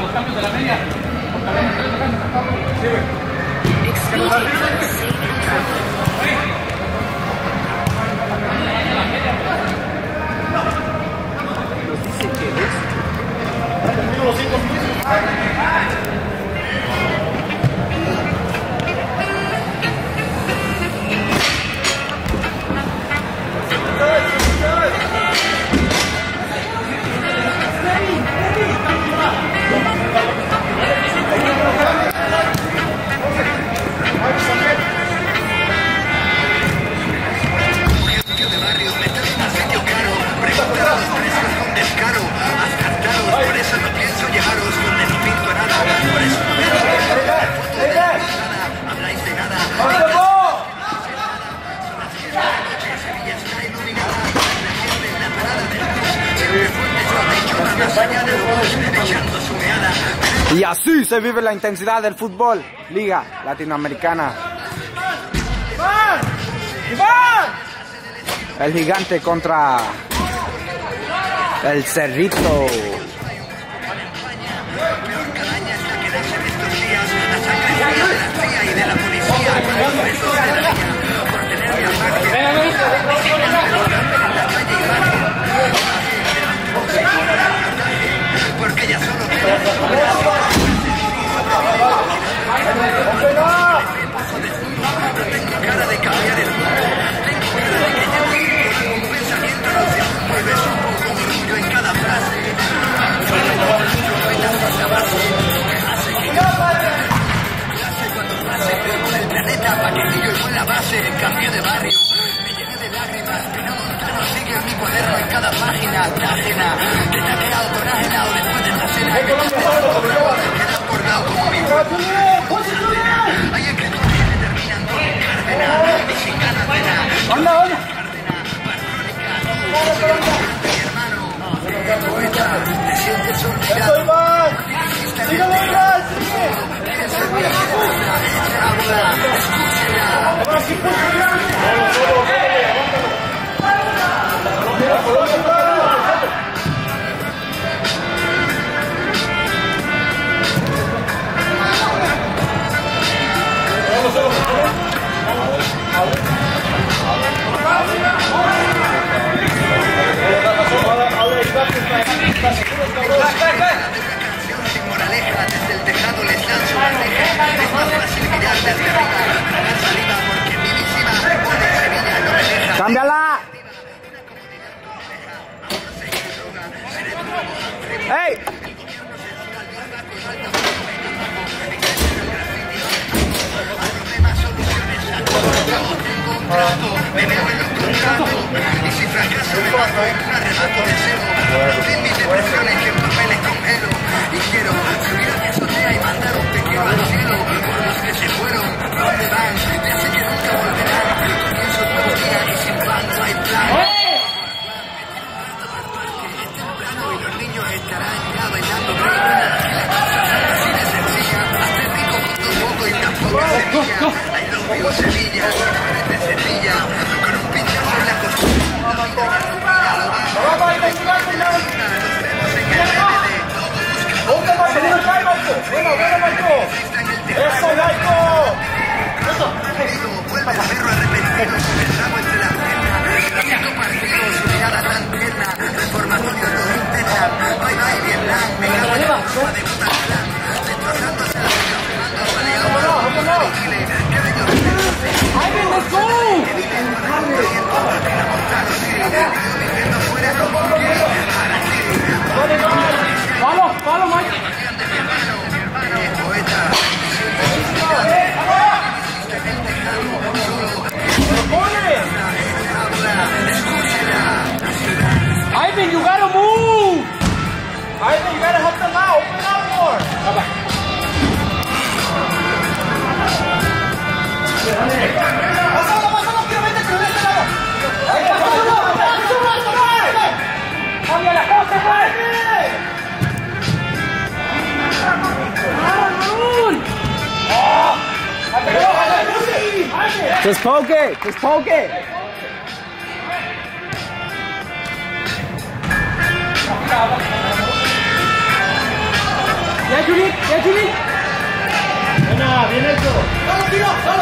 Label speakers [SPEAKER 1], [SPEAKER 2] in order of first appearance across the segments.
[SPEAKER 1] Y así se vive la intensidad del fútbol, Liga Latinoamericana. El Gigante contra el Cerrito.
[SPEAKER 2] Porque ya solo tengo cara de cambiar el mundo, tengo cara de que llevo un pensamiento no se mueves un poco orgullo en cada frase. Cuando pase con el planeta paquetillo y buena base, cambio de barrio, me llené de lágrimas, Pino Montano sigue a mi cuaderno en cada página, ajena, que taquea o corágena o después de la cena, que queda colgado como mi cuerpo. Hay escritores que determinan todo Cárdenas, y sin ganas de nada. Cárdenas, Barrónica, mi hermano, poeta, te sientes olvidado. Sin moraleja, desde el tejado les lanzo una reja. Es más fácil mirar desde arriba, tragar saliva porque mi visima pone Sevilla no me deja.
[SPEAKER 1] ¡Cámbiala! ¡Ey!
[SPEAKER 2] Me veo en los contratos y si fracaso me mato en un arrebato de cebo. Sin mis depresiones que en papeles congelo y quiero subir a mi azotea y mandar un pequeño al cielo por los que se fueron, ¿dónde van? Ya sé que nunca volverán. Comienzo un nuevo día y sin plan no hay plan. Es temprano y los niños estarán ya bailando así de sencilla, hazte rico con tu poco y tan poca semilla. I love you Sevilla, de Sevilla, con un pinchazo en la costura. La vida ya no mira, lo va. Nos vemos en el DVD. Vuelve el perro arrepentido con el rabo entre las piernas. Tráfico partido, su mirada tan tierna. Reformatorio lo intentan. Bye bye Vietnam, me cago en la forma de puta clan. Destrozándose la vida, jugando a baleado. Que bello que vive en corriendo, porque la montaña sigue. Y yo viviendo fuera como un gay. Ahora sí.
[SPEAKER 1] ¡Vamos, vamos, Mike!
[SPEAKER 2] Poeta.
[SPEAKER 1] Ivan, you gotta move! Ivan, you gotta help them out. Open up more. ¡Cambia la cosa, pues! Just poke it! Just poke it! Ya, Juli, ya, Juli. Buena, bien hecho. Solo, tiro, solo.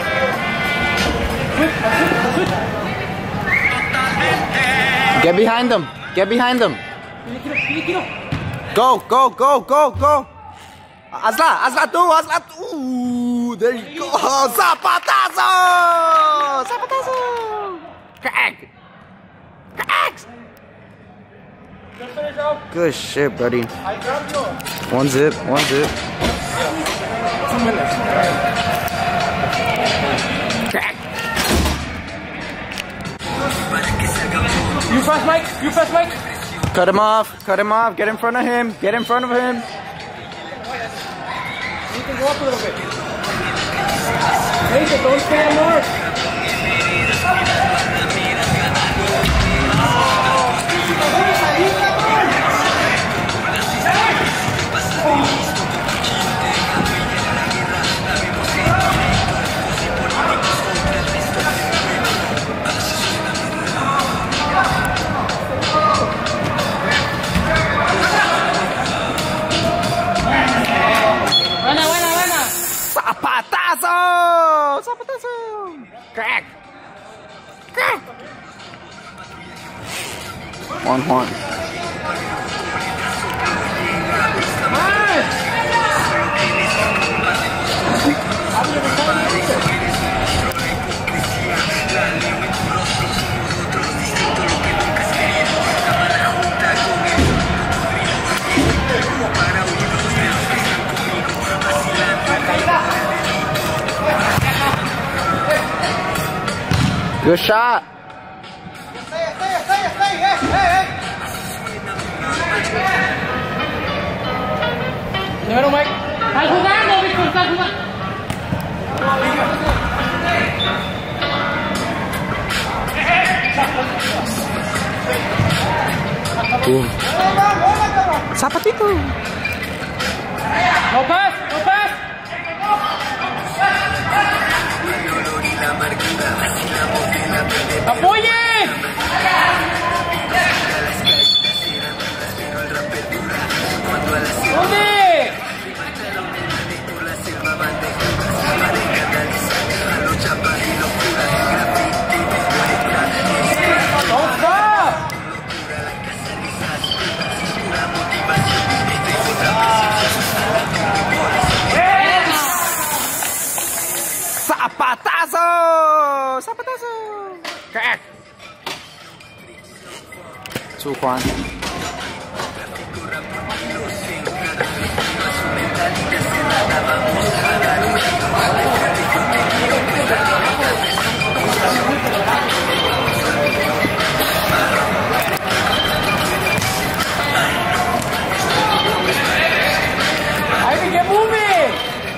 [SPEAKER 3] Get behind them. Get behind them. Go, go, go, go, go. Hazla tú. There you go. Zapatazo. Zapatazo. Crack. Cracks. Good shit, buddy. One zip. Crack.
[SPEAKER 1] You fast, Mike.
[SPEAKER 3] Cut him off. Get in front of him.
[SPEAKER 1] You can go up a little bit. Hey, don't stay on north.
[SPEAKER 3] Zapatazo. Crack. Juan. Good shot.
[SPEAKER 1] Hey. Número, Mike. Estás jugando, Víctor, estás jugando.
[SPEAKER 3] Zapatito.
[SPEAKER 1] No pass. ¡Apoyen! ¿Dónde? Don't stop!
[SPEAKER 3] Zapatazo. Crack. Su Juan.
[SPEAKER 1] Ivan, get moving!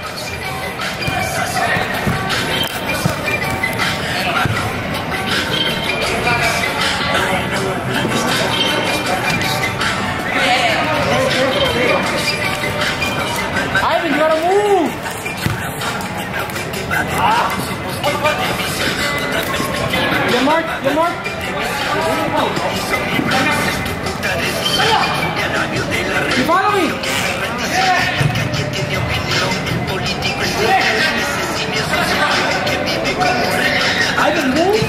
[SPEAKER 1] Ivan, you gotta move! Get marked! You follow me! Ivan, move!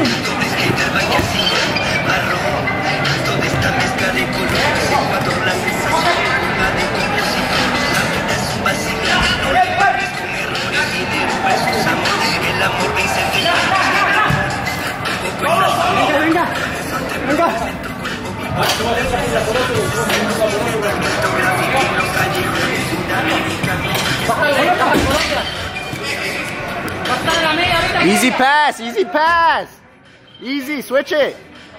[SPEAKER 1] Venga.
[SPEAKER 3] Easy pass. Easy, switch it.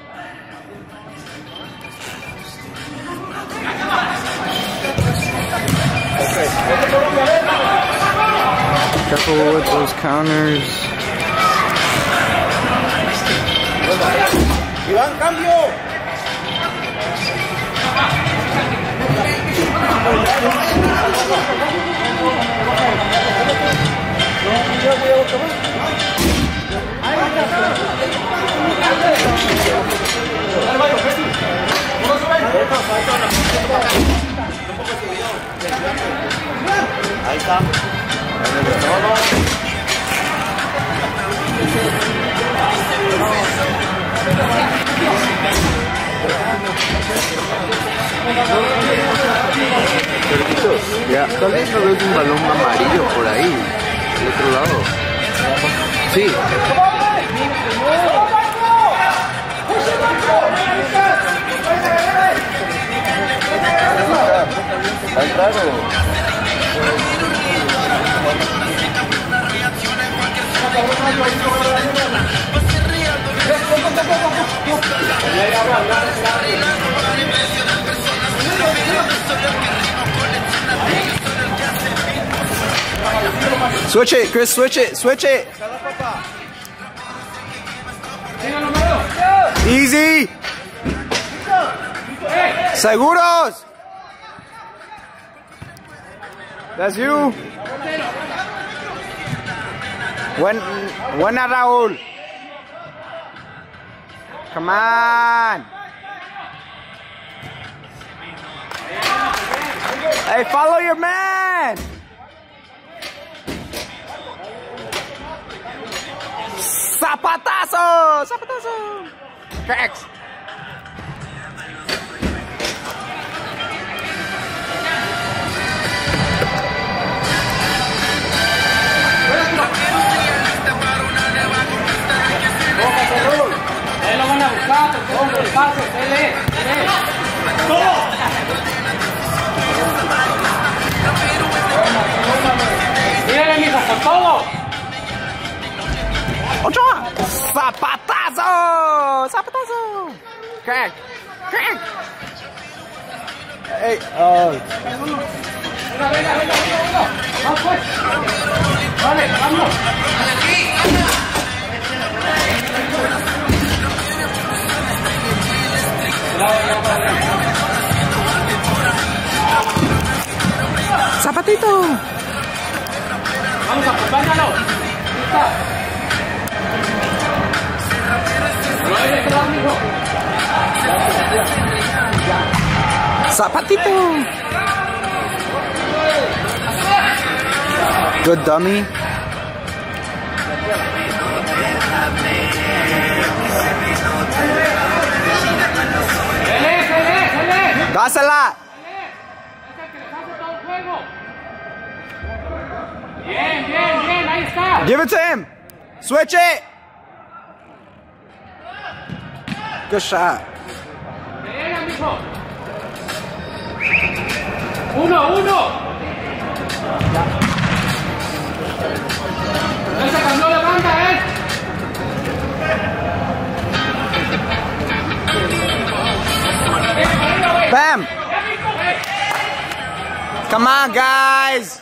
[SPEAKER 3] Careful with those counters.
[SPEAKER 1] Iván, cambio. Ahí
[SPEAKER 3] Ya, tal vez no veo un balón amarillo por ahí, del otro lado. Sí. Está raro. Switch it, Chris, switch it, switch it. Easy. Seguros. That's you. Buena, Raúl. Come on. Hey, follow your man. Zapatazo! Zapatazo! Cracks!
[SPEAKER 1] Él lo van a buscar, porque el pase, él. Mírale, mija, con todo.
[SPEAKER 3] Ochoa! Zapatazo! Zapatazo! Crack! Crack! Hey,
[SPEAKER 1] Venga. Vamos, pues. Vale, vamos.
[SPEAKER 3] Zapatito!
[SPEAKER 1] Vamos, acompáñalo. Está.
[SPEAKER 3] Zapatito! Good dummy. Dásela.
[SPEAKER 1] Bien, ahí está.
[SPEAKER 3] Give it to him. Switch it. Good shot.
[SPEAKER 1] Venga, mijo. 1-1. No se cambió la banda,
[SPEAKER 3] Bam. Come on, guys.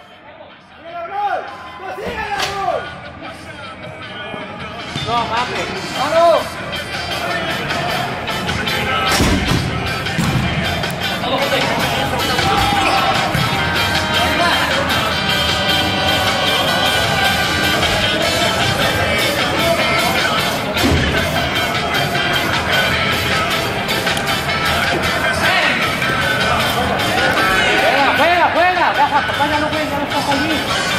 [SPEAKER 1] No, mames. ¡Vamos! Juega. Baja, papá, ya no juega, ya no estás allí.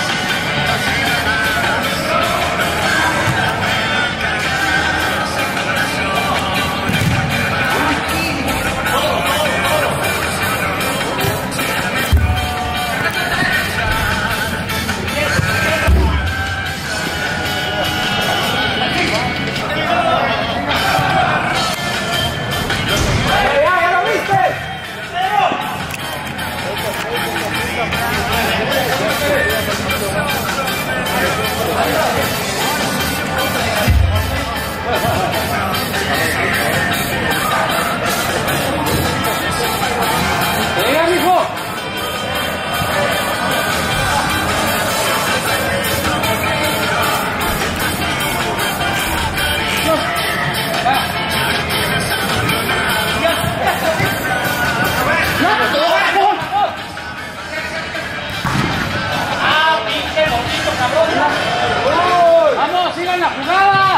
[SPEAKER 1] ¡Vamos, sigan la jugada!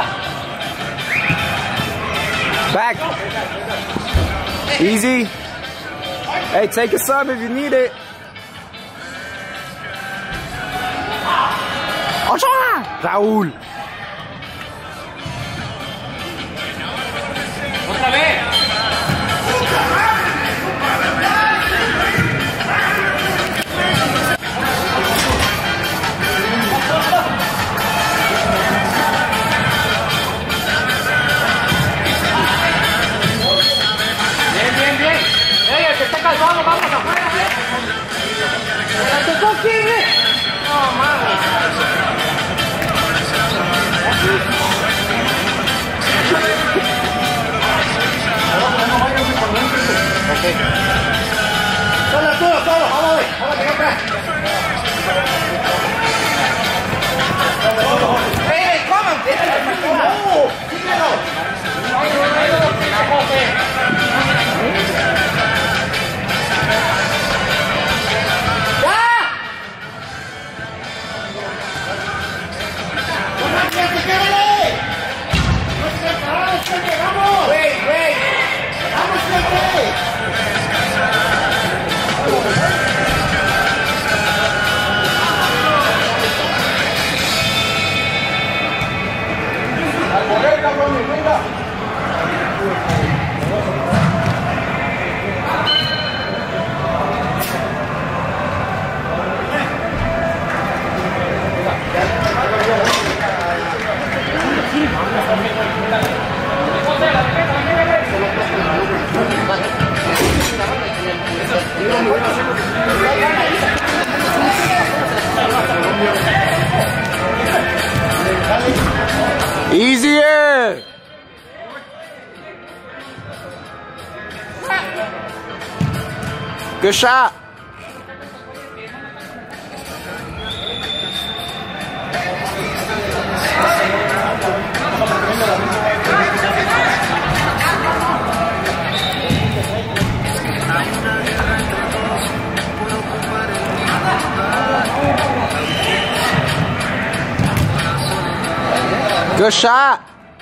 [SPEAKER 3] Back. Easy. Hey, take a sub if you need it. Raúl.
[SPEAKER 1] Otra vez. Vamos afuera, ¿La tocó quién, No, mames. Okay. Solo, vamos a ver acá atrás. ¡Ey, coman! ¡Síguelo!
[SPEAKER 3] Easier. Good shot. Good shot.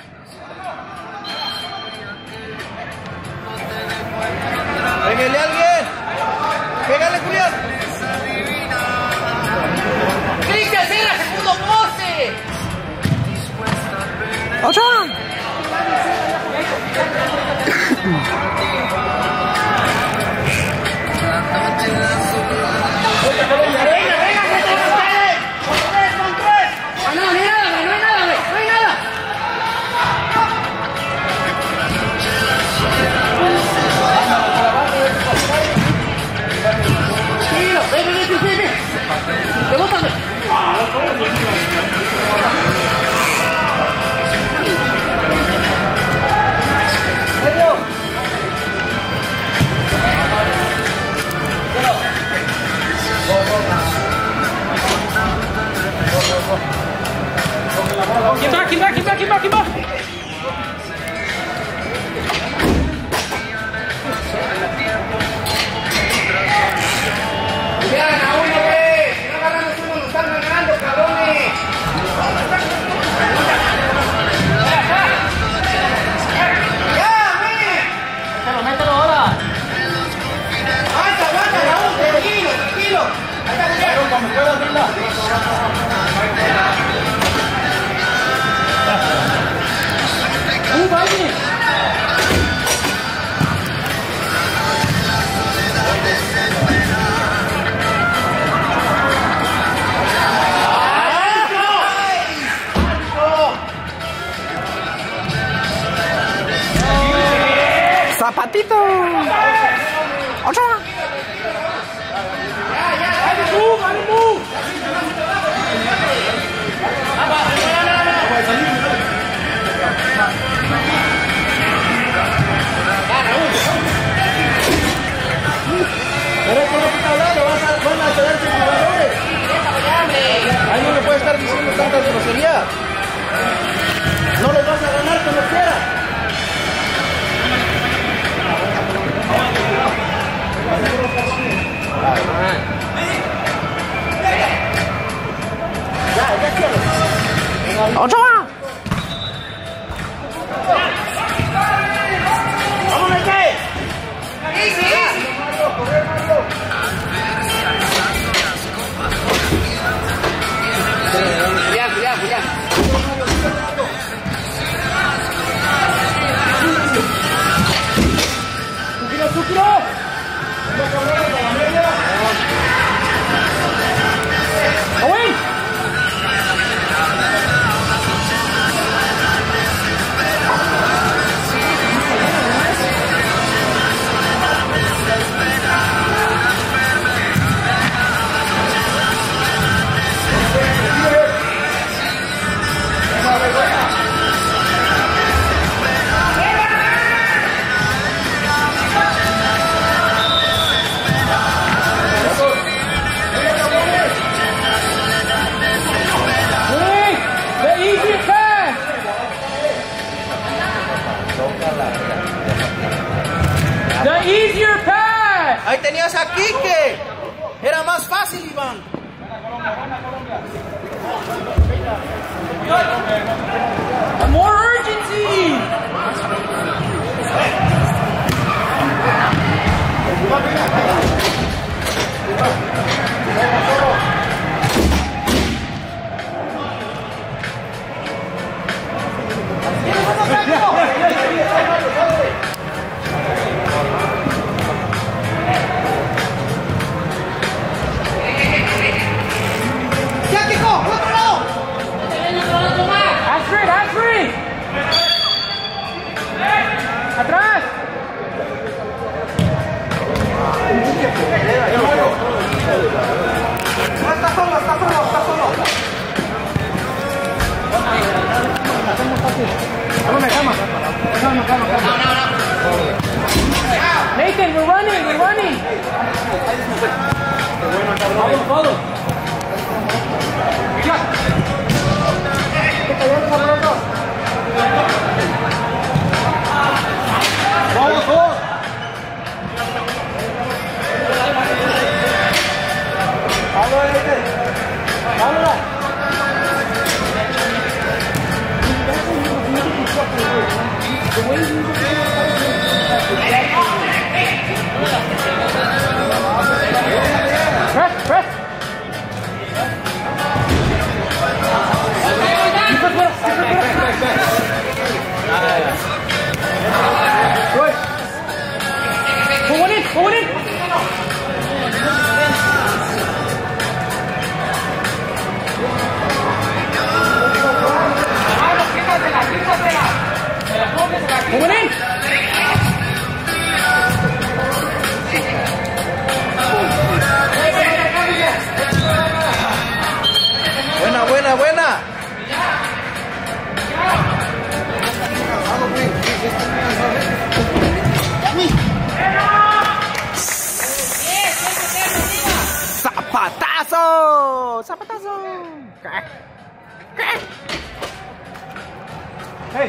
[SPEAKER 1] Pégale a alguien. Pégale, Julián. Cristian, mira, segundo poste.
[SPEAKER 3] ¡Otra!
[SPEAKER 1] ¿Quién va?
[SPEAKER 3] Zapatito. Otra.
[SPEAKER 1] Ahí no le puede estar diciendo tantas groserías. No los vas a ganar como quiera.
[SPEAKER 3] ¡Otra!
[SPEAKER 1] ¡Vamos, Mete! Cuidado. Nathan, we're running. Follow. Press. Good. Pull it in. Pull it in.
[SPEAKER 3] Buena. Zapatazo.
[SPEAKER 1] Hey.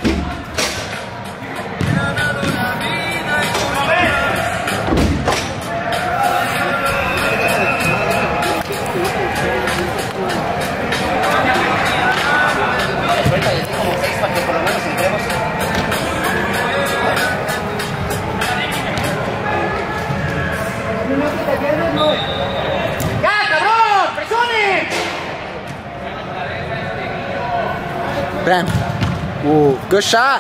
[SPEAKER 3] Bam. Ooh, good shot.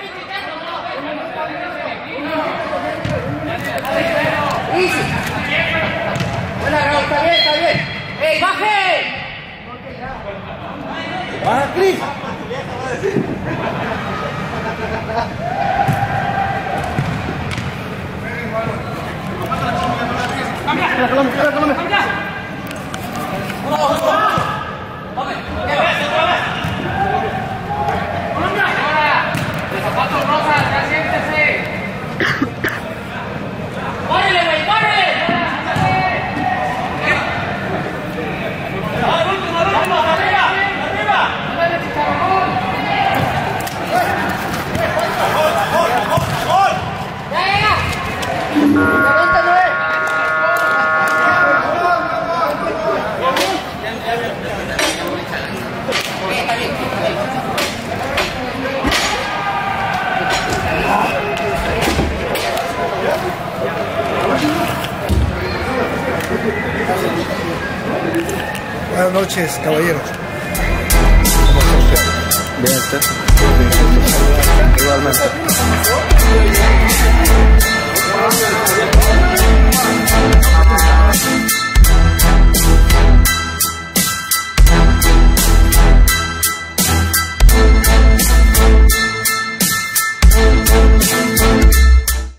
[SPEAKER 1] Easy. Buena, Raúl, está bien. ¡Ey, baje!
[SPEAKER 3] Baja, Cris.
[SPEAKER 4] Buenas noches, caballeros.
[SPEAKER 3] Bien, usted. Igualmente.